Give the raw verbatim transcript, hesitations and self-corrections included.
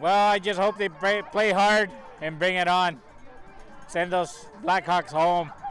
Well, I just hope they play hard and bring it on. Send those Blackhawks home.